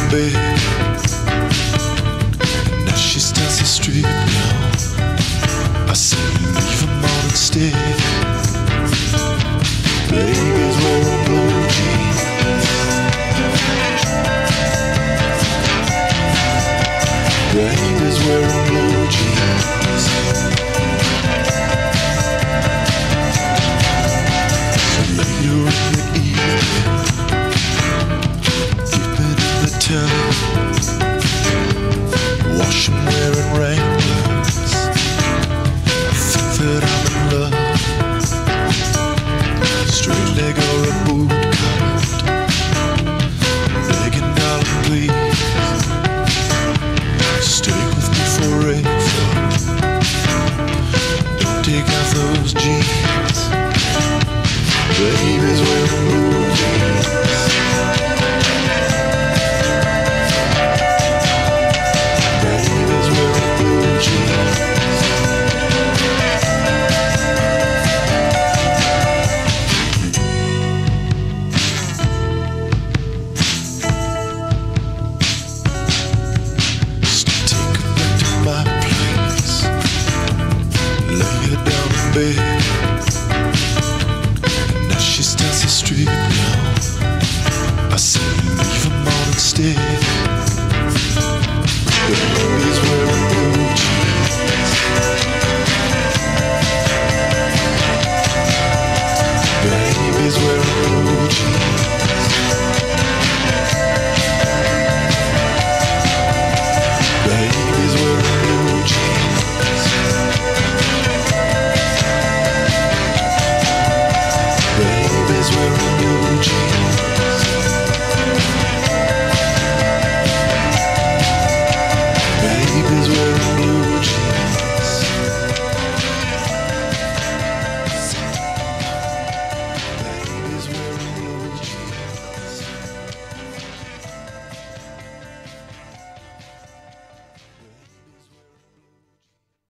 the bed. Now she starts the street now. I say leave him on instead. Baby's wearing blue jeans. Baby's wearing blue jeans. So later in the evening, dipping in the tub, washing, wearing Wranglers. I think that I'm in love. Straight leg or a boot cut, begging darling please, stay with me forever. Don't take off those jeans. Baby's wearing blue jeans. Baby's wearing blue jeans. Bed. Now she starts the street now. I say leave him on instead. Baby's wearing blue jeans. Baby's wearing blue jeans. Baby's wearing blue jeans. Baby's wearing